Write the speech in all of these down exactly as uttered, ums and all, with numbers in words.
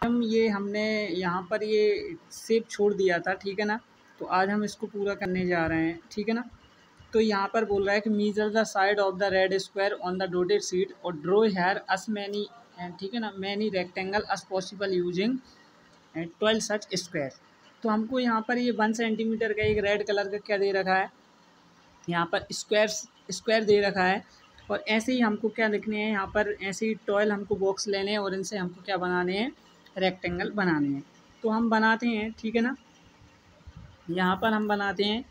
हम ये हमने यहाँ पर ये शेप छोड़ दिया था, ठीक है ना। तो आज हम इसको पूरा करने जा रहे हैं, ठीक है ना। तो यहाँ पर बोल रहा है कि measure the side of the red square on the dotted sheet और ड्रॉ हेयर अस मैनी, ठीक है ना, many rectangle as possible using twelve such square. तो हमको यहाँ पर ये वन सेंटीमीटर का एक रेड कलर का क्या दे रखा है, यहाँ पर स्क्वायर स्क्वायर दे रखा है। और ऐसे ही हमको क्या लिखने हैं, यहाँ पर ऐसे ही ट्वेल्व हमको बॉक्स लेने हैं और इनसे हमको क्या बनाने हैं, रेक्टेंगल बनाने हैं। तो हम बनाते हैं, ठीक है ना। यहाँ पर हम बनाते हैं,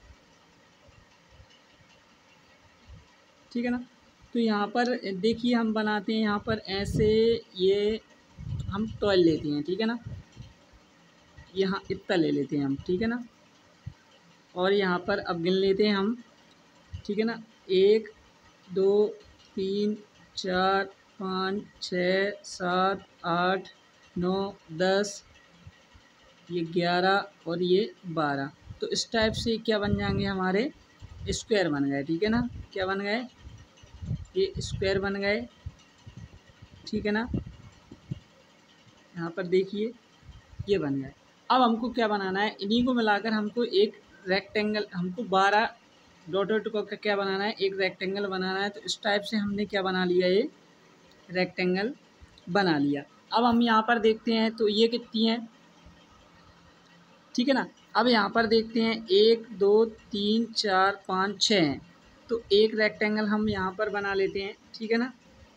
ठीक है ना। तो यहाँ पर देखिए हम बनाते हैं, यहाँ पर ऐसे ये हम ट्वेल्व लेते हैं, ठीक है ना। यहाँ इतना ले लेते हैं हम, ठीक है ना। और यहाँ पर अब गिन लेते हैं हम, ठीक है ना। एक दो तीन चार पाँच छः सात आठ नौ दस, ये ग्यारह और ये बारह। तो इस टाइप से क्या बन जाएंगे, हमारे स्क्वायर बन गए, ठीक है ना। क्या बन गए, ये स्क्वायर बन गए, ठीक है ना। यहाँ पर देखिए ये बन गए। अब हमको क्या बनाना है, इन्हीं को मिलाकर हमको एक रेक्टेंगल, हमको बारह डॉटेड को क्या बनाना है, एक रेक्टेंगल बनाना है। तो इस टाइप से हमने क्या बना लिया, ये रेक्टेंगल बना लिया। अब हम यहाँ पर देखते हैं तो ये कितनी है, ठीक है ना। अब यहाँ पर देखते हैं एक दो तीन चार पाँच छः हैं। तो एक रेक्टेंगल हम यहाँ पर बना लेते हैं, ठीक है ना।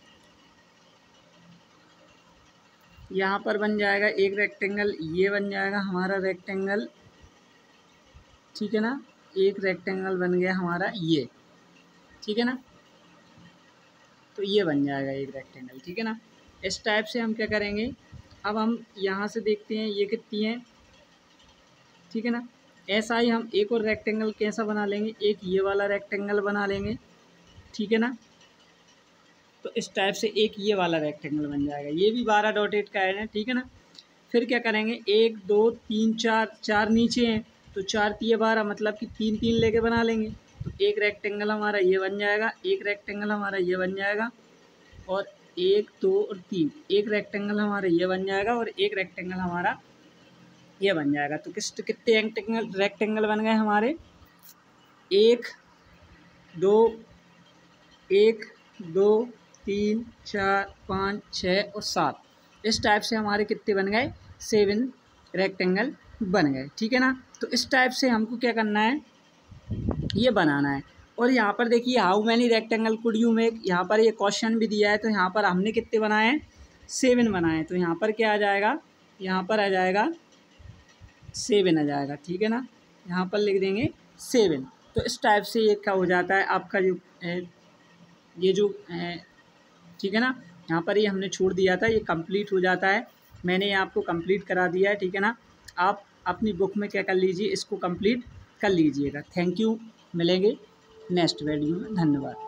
यहाँ पर बन जाएगा एक रेक्टेंगल, ये बन जाएगा हमारा रेक्टेंगल, ठीक है ना। एक रेक्टेंगल बन गया हमारा ये, ठीक है ना। तो ये बन जाएगा एक रेक्टेंगल, ठीक है ना। इस टाइप से हम क्या करेंगे, अब हम यहाँ से देखते हैं ये कितनी है, ठीक है ना। ऐसा ही हम एक और रेक्टेंगल कैसा बना लेंगे, एक ये वाला रेक्टेंगल बना लेंगे, ठीक है ना। तो इस टाइप से एक ये वाला रेक्टेंगल बन जाएगा, ये भी बारह डॉटेड का है, ठीक है ना। फिर क्या करेंगे, एक दो तीन चार, चार नीचे हैं तो चार तीन बारह, मतलब कि तीन तीन लेके बना लेंगे। तो एक रेक्टेंगल हमारा ये बन जाएगा, एक रेक्टेंगल हमारा ये बन जाएगा, और एक दो और तीन, एक रेक्टेंगल हमारा ये बन जाएगा और एक रेक्टेंगल हमारा ये बन जाएगा। तो किस कितने रेक्टेंगल रेक्टेंगल बन गए हमारे, एक दो एक दो तीन चार पाँच छः और सात। इस टाइप से हमारे कितने बन गए, सेवन रेक्टेंगल बन गए, ठीक है ना। तो इस टाइप से हमको क्या करना है, ये बनाना है। और यहाँ पर देखिए how many rectangle could you make, यहाँ पर ये क्वेश्चन भी दिया है। तो यहाँ पर हमने कितने बनाए हैं, सेवन बनाए। तो यहाँ पर क्या आ जाएगा, यहाँ पर आ जाएगा सेवन आ जाएगा, ठीक है ना। यहाँ पर लिख देंगे सेवन। तो इस टाइप से ये क्या हो जाता है आपका जो ये जो ठीक है ना, यहाँ पर ये हमने छोड़ दिया था, ये कंप्लीट हो जाता है। मैंने ये आपको कंप्लीट करा दिया है, ठीक है ना। आप अपनी बुक में क्या कर लीजिए, इसको कंप्लीट कर लीजिएगा। थैंक यू, मिलेंगे नेक्स्ट वीडियो में, धन्यवाद।